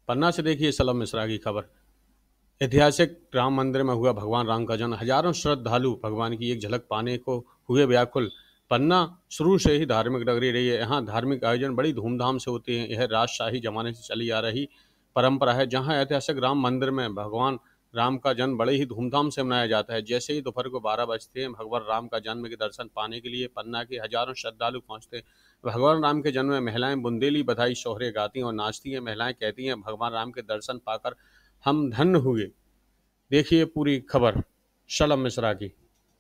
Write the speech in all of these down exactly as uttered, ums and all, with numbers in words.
पन्ना से देखिए शलभ मिश्रा की खबर। ऐतिहासिक राम मंदिर में हुआ भगवान राम का जन्म, हजारों श्रद्धालु भगवान की एक झलक पाने को हुए व्याकुल। पन्ना शुरू से ही धार्मिक नगरी रही है। यहाँ धार्मिक आयोजन बड़ी धूमधाम से होते हैं। यह राजशाही जमाने से चली आ रही परंपरा है, जहाँ ऐतिहासिक राम मंदिर में भगवान राम का जन्म बड़े ही धूमधाम से मनाया जाता है। जैसे ही दोपहर को बारह बजते हैं, भगवान राम का जन्म के दर्शन पाने के लिए पन्ना के हजारों श्रद्धालु पहुंचते हैं। भगवान राम के जन्म में महिलाएं बुंदेली बधाई सोहरे गाती हैं और नाचती हैं। महिलाएं कहती हैं, भगवान राम के दर्शन पाकर हम धन्य हुए। देखिए पूरी खबर शलभ मिश्रा की।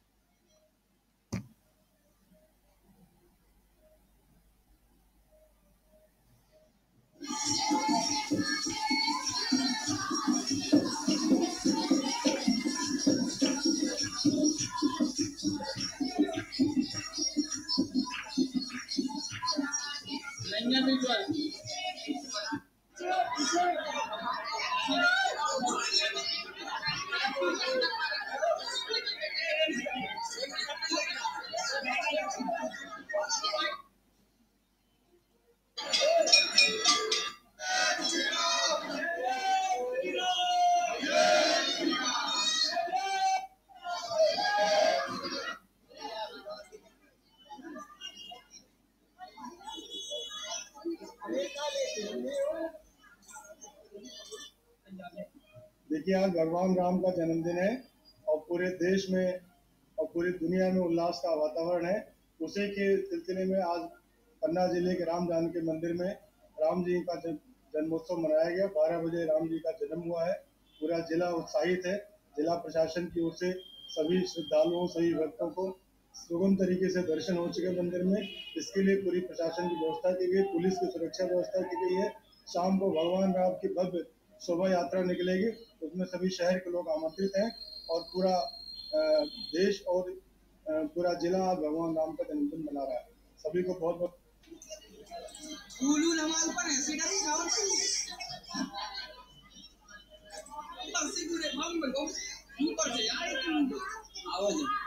देखिए, आज भगवान राम का जन्मदिन है और पूरे देश में और पूरी दुनिया में उल्लास का वातावरण है। उसी के सिलसिले में आज पन्ना जिले के राम जानकी मंदिर में राम जी का जन्मोत्सव मनाया गया। बारह बजे राम जी का जन्म हुआ है। पूरा जिला उत्साहित है। जिला प्रशासन की ओर से सभी श्रद्धालुओं, सभी भक्तों को सुगम तरीके से दर्शन हो चुके मंदिर में। इसके लिए पूरी प्रशासन की व्यवस्था की गई, पुलिस की सुरक्षा व्यवस्था की गई है। शाम को भगवान राम की भव्य शोभा यात्रा निकलेगी, उसमें सभी शहर के लोग आमंत्रित हैं और पूरा देश और पूरा जिला भगवान राम का जन्मदिन मना रहा है। सभी को बहुत बहुत आवाज